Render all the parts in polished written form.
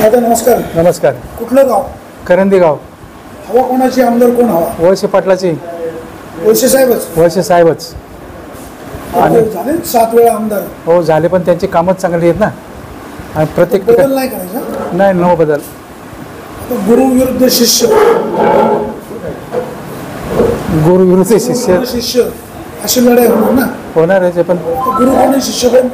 दादा नमस्कार. नमस्कार. कुठलं गाव? करंदी गाव. हवा कोणाची, आमदार कोण हवा? वळसे पाटलाची. वळसे साहेबच. वळसे साहेबच. आणि झाले 7 वेळा आमदार. हो झाले, पण त्यांची कामच चांगली आहेत ना. आणि प्रत्येक बदल नाही करायचा. नाही, नो बदल. गुरु विरुद्ध शिष्य. गुरु विरुद्ध शिष्य. शिष्य अशी लढाई होणार ना. होणार आहे पण गुरु कोण आहे, शिष्य कोण?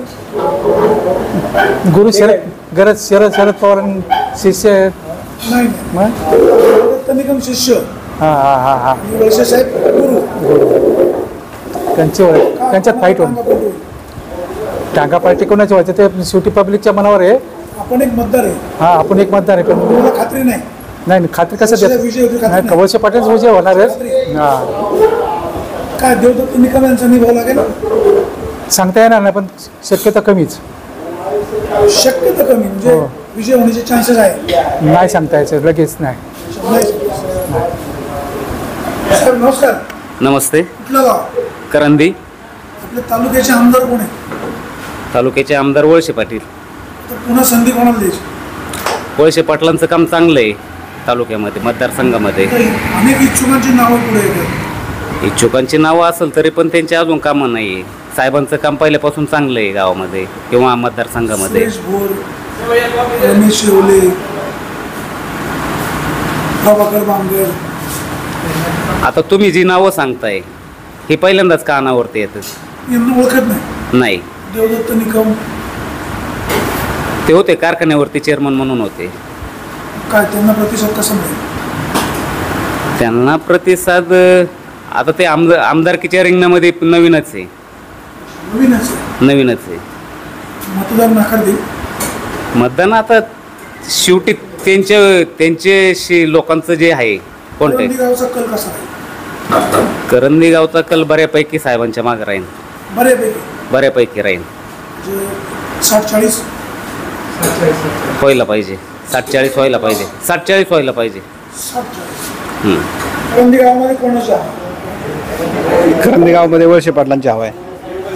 गुरु शरद पवार शिष्य आहेत. नाही मग निकम शिष्य. हां हां हां हां. वळसे साहेब गुरु. त्यांच्यात फाईट होईल. टांगा पार्टी कोणाची व्हायचं ते शेवटी पब्लिकच्या मनावर आहे. आपण एक मतदार आहे. हां, आपण एक मतदार आहे, पण मला खात्री नाही. नाही खात्री कसं देत नाही. वळसे पाटीलच विजय होणार आहे. हां, काय देवदत्त निकम यांचा निभाव लागेल? सांगता येणार नाही, पण शक्यता कमीच. शक्यता कमी म्हणजे विजय होण्याचे चान्सेस आहे. नाही सांगता यायचं लगेच नाही. साहेब नमस्कार. नमस्ते. कुठलं गाव? करंदी. आपल्या तालुक्याचे आमदार कोण आहे? तालुक्याचे आमदार वळसे पाटील. तर पुन्हा संधी कोणाला द्यायची? वळसे पाटलांचं काम चांगलं आहे तालुक्यामध्ये, मतदारसंघामध्ये. अनेक इच्छुकांची नावं पुढे येतात. इच्छुकांची नावं असेल तरी पण त्यांची अजून कामं नाही आहे. साहेबांचं काम पहिल्यापासून चांगलं आहे गावामध्ये किंवा मतदारसंघामध्ये. सुरेश भोर, रमेश शेवले, प्रभाकर बांगर. आता तुम्ही जी नावं सांगताय ही पहिल्यांदाच कानावरती येतं. यांना ओळखत नाही. नाही, देवदत्त निकम ते होते कारखान्यावरती चेअरमन म्हणून होते. काय त्यांना प्रतिसाद कसा मिळेल? त्यांना प्रतिसाद आता ते आमदारकीच्या रिंगणामध्ये नवीनच आहे. नवीनच आहे. मतदार नाकार देईल. मतदान आता शेवटी त्यांचे लोकांचं जे आहे कोणते. गावचा कल कसा आहे? करंदी गावचा कल बऱ्यापैकी साहेबांच्या मागे राहील. बऱ्यापैकी राहील. 60-40 व्हायला पाहिजे. 60-40 व्हायला पाहिजे. 60-40 व्हायला पाहिजे. 60-40. करंदी गावामध्ये कोणाची हवा? करंदी गावामध्ये वळसे पाटलांची हवा आहे.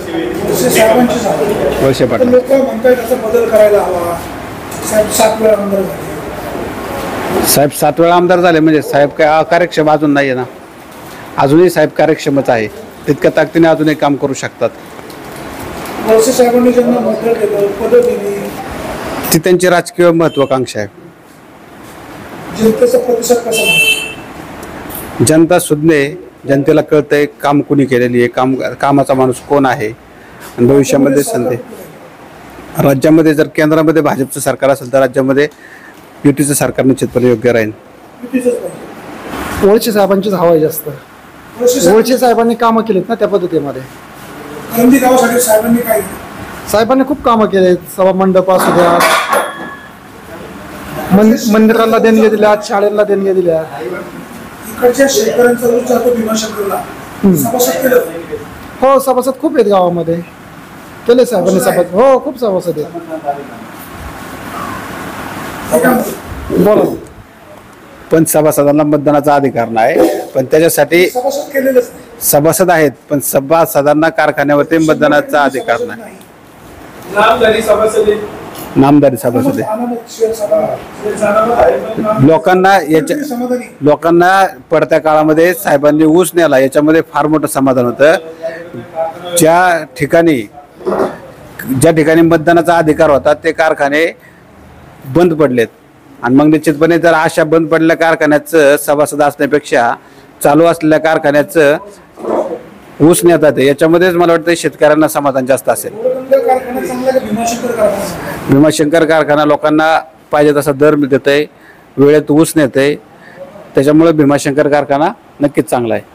वळसे पाटील. लोक म्हणतात त्याचा बदल करायला हवा. साहेब 7 वेळा आमदार झाले. साहेब 7 वेळा आमदार झाले म्हणजे साहेब काय अकार्यक्षम अजून नाही आहे ना. अजूनही साहेब कार्यक्षमच आहे. तितक्या ताकदीने अजूनही काम करू शकतात. वळसे साहेबांनी ज्यांना मतदान केलं, पदं दिली, ती त्यांची राजकीय महत्वाकांक्षा आहे. जनतेचा प्रतिसाद कसा मिळेल? जनता सुज्ञ, जनतेला कळतंय काम कुणी केलेली आहे, कामाचा माणूस कोण आहे. आणि भविष्यामध्ये संधी राज्यामध्ये जर केंद्रामध्ये भाजपचं सरकार असेल तर राज्यामध्ये युतीचं सरकार निश्चितपणे योग्य राहील. वळसे साहेबांचीच हवा आहे जास्त. वळसे साहेबांनी कामं केलीत ना त्या पद्धतीमध्ये. करंदी गावासाठी साहेबांनी काय केलं? साहेबांनी खूप कामं केले. सभा मंडप असू द्या, मंदिराला देणगी दिल्या, शाळेला देणगी दिल्या. इकडच्या शेतकऱ्यांचा ऊस जातो भीमाशंकरला. सभासद केलं. हो, सभासद खूप आहेत गावामध्ये. केले साहेबांनी सभासद. हो, खूप सभासद आहेत. बोला. पण सभासदांना मतदानाचा अधिकार नाही. पण त्याच्यासाठी सभासद केलेलंच नाही. सभासद आहेत, पण सभासदांना कारखान्यावरती मतदानाचा अधिकार नाही. नामदारी सभासद आहे. लोकांना पडत्या काळामध्ये साहेबांनी ऊस नेला याच्यामध्ये फार मोठं समाधान होतं. ज्या ठिकाणी मतदानाचा अधिकार होता ते कारखाने बंद पडलेत. आणि मग निश्चितपणे जर अशा बंद पडलेल्या कारखान्याचं सभासद असण्यापेक्षा चालू असलेल्या कारखान्याचं ऊस नेतात याच्यामध्येच मला वाटतं शेतकऱ्यांना समाधान जास्त असेल. भीमाशंकर कारखाना लोकांना पाहिजे तसा दर देत आहे, वेळेत ऊस नेत आहे. त्याच्यामुळे भीमाशंकर कारखाना नक्कीच चांगला आहे.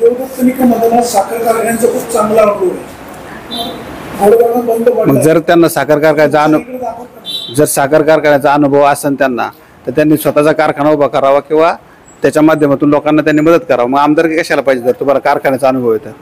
मग जर त्यांना साखर कारखान्याचा अनुभव असेल त्यांना तर त्यांनी स्वतःचा कारखाना उभा करावा किंवा त्याच्या माध्यमातून लोकांना त्यांनी मदत करावं. मग आमदारकी कशाला पाहिजे जर तुम्हाला कारखान्याचा अनुभव येतो.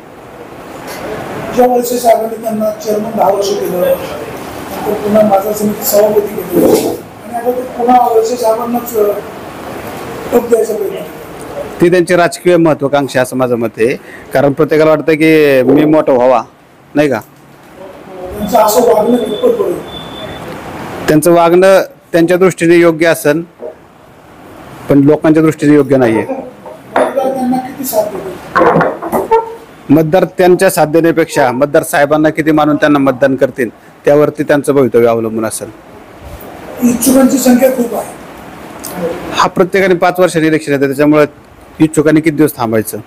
वळसे साहेबांनी त्यांना चेअरमन 10 वर्ष केलं, पुन्हा बाजार समिती सभापती केलं आणि आता ते पुन्हा वळसे साहेबांनाच टोप द्यायचा प्रयत्न. ती त्यांची राजकीय महत्वाकांक्षा असं माझं मत आहे. कारण प्रत्येकाला वाटतं की मी मोठा व्हावा, नाही का. त्यांचं असं वागणं कितपत बरोबर? त्यांचं वागणं त्यांच्या दृष्टीने योग्य असेल, पण लोकांच्या दृष्टीने योग्य नाहीये. मतदार त्यांना किती साथ देतो? मतदार त्यांच्या साथ देण्यापेक्षा मतदार साहेबांना किती मानून त्यांना मतदान करतील त्यावरती त्यांचं भवितव्य अवलंबून असेल. इच्छुकांची संख्या खूप आहे. हा प्रत्येकाने 5 वर्षांनी इलेक्शन येते, त्याच्यामुळे इच्छुकांनी किती दिवस थांबायचं.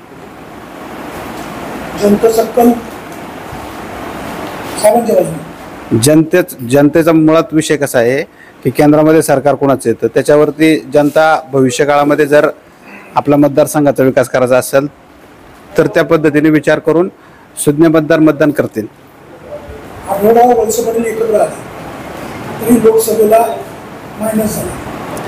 जनतेचा कल साहेबांच्या बाजूने. जनतेचा मुळात विषय कसा आहे की केंद्रामध्ये सरकार कोणाचं येतं त्याच्यावरती जनता भविष्यकाळामध्ये जर आपला मतदारसंघाचा विकास करायचा असेल तर त्या पद्धतीने विचार करून सुज्ञ मतदार मतदान करतील. आढळराव वळसे पाटील एकत्र आले तरी लोकसभेला मायनस झाला.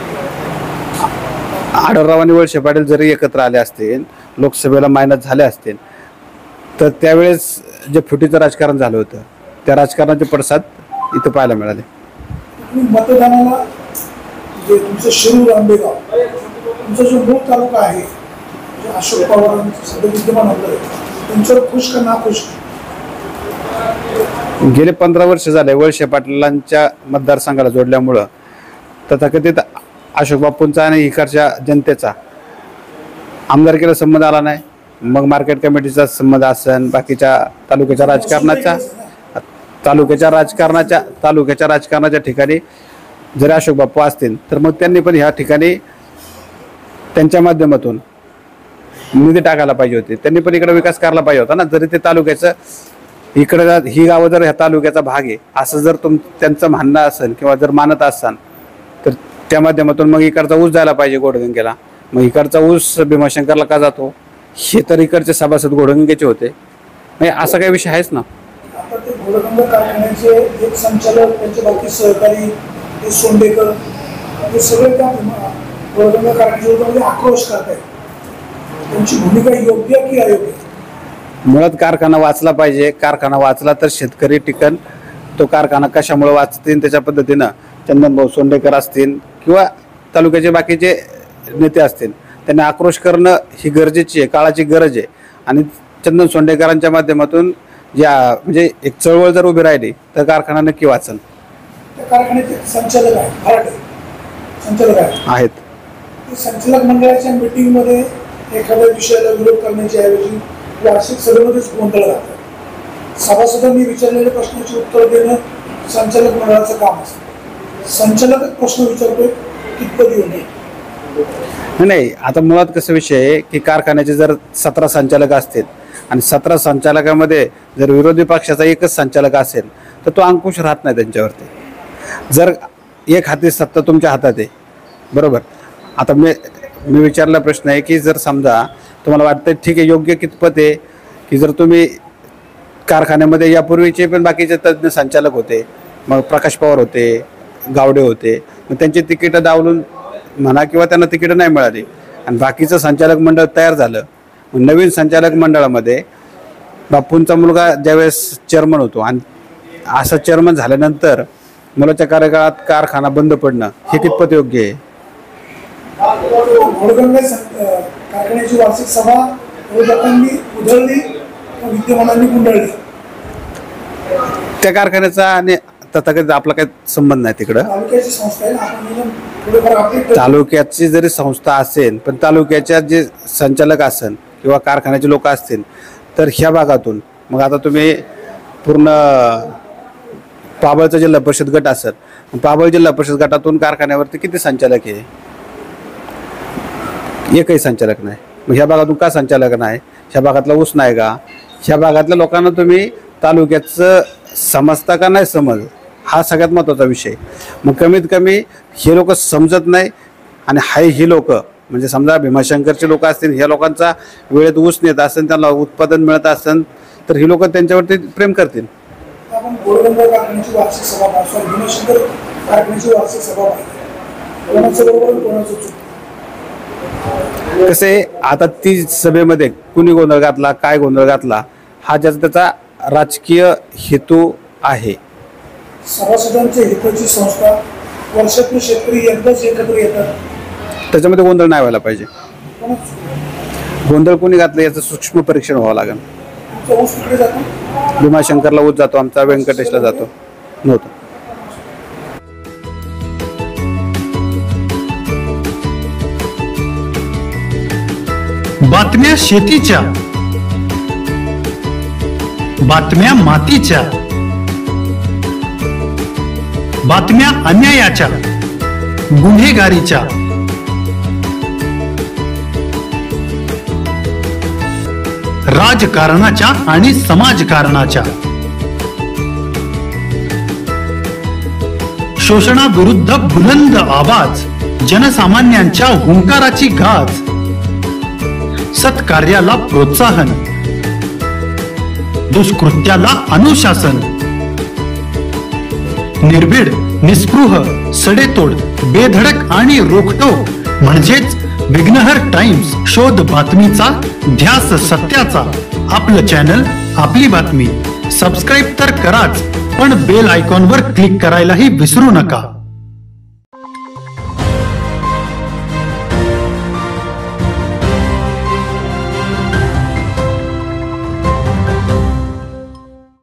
आढळराव आणि वळसे पाटील जरी एकत्र आले असतील, लोकसभेला मायनस झाले असतील, तर त्यावेळेस जे फुटीचं राजकारण झालं होतं त्या राजकारणाचे पडसाद इथं पाहायला मिळाले. मतदानाला जे तुमचं शिरूर आंबेगाव तुमचा जो मूळ तालुका आहे, जे अशोक पवारांचं सध्या विद्यमान आमदार आहे, तुमच्यावर खुश का नाखुश? गेले 15 वर्ष झाले वळसे पाटलांच्या मतदारसंघाला जोडल्यामुळं तथाकथित अशोक बापूंचा आणि इकडच्या जनतेचा आमदारकीला संबंध आला नाही. मग मार्केट कमिटीचा संबंध असेल, बाकीच्या तालुक्याच्या राजकारणाच्या ठिकाणी जरी अशोक बापू असतील तर मग त्यांनी पण ह्या ठिकाणी त्यांच्या माध्यमातून निधी टाकायला पाहिजे होते. त्यांनी पण इकडे विकास करायला पाहिजे होता ना. जरी ते तालुक्याचं इकडे ही गावं जर ह्या तालुक्याचा भाग आहे असं जर त्यांचं म्हणणं असेल किंवा जर मानत असाल तर त्या माध्यमातून मग इकडचा ऊस जायला पाहिजे घोडगंगेला. मग इकडचा ऊस भीमाशंकरला का जातो हे तर इकडचे सभासद घोडगंगेचे होते. म्हणजे असा काही विषय आहेच ना. आता ते घोडगंगा कारखान्याचे एक संचालक, त्यांचे बाकी सहकारी, ते सोंडेकर, हे सगळे त्या घोडगंगा कारखान्याच्या आक्रोश करत आहेत. त्यांची भूमिका योग्य की अयोग्य? मुळात कारखाना वाचला पाहिजे. कारखाना वाचला तर शेतकरी टिकन. तो कारखाना कशामुळे वाचतील त्याच्या पद्धतीनं चंदनभाऊ सोंडेकर असतील किंवा तालुक्याचे बाकीचे नेते असतील त्यांनी आक्रोश करणं ही गरजेची आहे, काळाची गरज आहे. आणि चंदन सोंडेकरांच्या माध्यमातून म्हणजे एक चळवळ जर उभी राहिली तर कारखाना नक्की वाचल. त्या कारखान्याचे संचालक आहेत, संचालक आहेत. ते संचालक मंडळाच्या मीटिंगमध्ये एखाद्या विषयाला विरोध करण्याच्या ऐवजी वार्षिक सभेमध्येच गोंधळ घालतात. सभासदांनी विचारलेल्या प्रश्नाची उत्तर देणं संचालक मंडळाचं काम असतं. संचालक प्रश्न विचारतोय कितपत योग्य? नाही, आता मुळात कसं विषय आहे की कारखान्याचे जर 17 संचालक असतील आणि 17 संचालकामध्ये जर विरोधी पक्षाचा एकच संचालक असेल तर तो अंकुश राहत नाही त्यांच्यावरती. जर एक हाती सत्ता तुमच्या हातात आहे, बरोबर. आता मी विचारला प्रश्न आहे की जर समजा तुम्हाला वाटतं ठीक आहे योग्य कितपत आहे की जर तुम्ही कारखान्यामध्ये यापूर्वीचे पण बाकीचे तज्ज्ञ संचालक होते, मग प्रकाश पवार होते, गावडे होते, मग त्यांची तिकीटं डावलून म्हणा किंवा त्यांना तिकीटं नाही मिळाली आणि बाकीचं संचालक मंडळ तयार झालं. मग नवीन संचालक मंडळामध्ये बापूंचा मुलगा ज्यावेळेस चेअरमन होतो आणि असं चेअरमन झाल्यानंतर मुलाच्या कार्यकाळात कारखाना बंद पडणं हे कितपत योग्य आहे? घोडगंगा कारखान्याची वार्षिक सभा विरोधकांनी उधळली, विद्यमानांनी गुंडाळली. त्या कारखान्याचा आणि तथाकथित आपला काही संबंध नाही तिकडं. तालुक्याची संस्था आहे ना, आपण थोडेफार अपडेट. तालुक्याची जरी संस्था असेल पण तालुक्याच्या जे संचालक असेल किंवा कारखान्याचे लोक असतील तर ह्या भागातून मग आता तुम्ही पूर्ण पाबळचा जिल्हा परिषद गट असेल, पाबळ जिल्हा परिषद गटातून कारखान्यावरती किती संचालक आहे? एकही संचालक नाही. मग ह्या भागातून का संचालक नाही? ह्या भागातला ऊस नाही का? ह्या भागातल्या लोकांना तुम्ही तालुक्याचं समजता का नाही समज, हा सगळ्यात महत्त्वाचा विषय. मग कमीत कमी हे लोक समजत नाही आणि ही लोक म्हणजे समजा भीमाशंकरचे लोक असतील, ह्या लोकांचा वेळेत ऊस नेत असेल, त्यांना उत्पादन मिळत असेल तर ही लोक त्यांच्यावरती प्रेम करतील. आपण घोडगंगा कारखान्याची वार्षिक सभा, भीमाशंकर कारखान्याची वार्षिक सभा पाहिजे. कोणाचं बरोबर कोणाचं चूक? कसे आता ती सभेमध्ये कुणी गोंधळ घातला, काय गोंधळ घातला, हा ज्याचा त्याचा राजकीय हेतू आहे. सभासदांच्या हिताची संस्था, वर्षातून शेतकरी एकदाच एकत्र येतात, त्याच्यामध्ये गोंधळ नाही व्हायला पाहिजे. गोंधळ कोणी घातलं याचं सूक्ष्म परीक्षण व्हावं लागेल. तुमचा ऊस तिकडे जातो, भीमाशंकरला ऊस जातो, आमचा व्यंकटेशला जातो नव्हतं. बातम्या शेतीच्या, बातम्या मातीच्या, बातम्या अन्यायाच्या, गुन्हेगारीच्या, राजकारणाच्या आणि समाजकारणाच्या, शोषणाविरुद्ध बुलंद आवाज, जनसामान्यांच्या हुंकाराची गाज, सत्कार्याला प्रोत्साहन, दुष्कृत्याला अनुशासन, निर्भीड, निस्पृह, सडेतोड, बेधडक आणि रोखटोक म्हणजेच विघ्नहर टाइम्स. शोध बातमीचा, ध्यास सत्याचा. आपलं चॅनल, आपली बातमी. सबस्क्राईब तर कराच, पण बेल आयकॉनवर क्लिक करायलाही विसरू नका.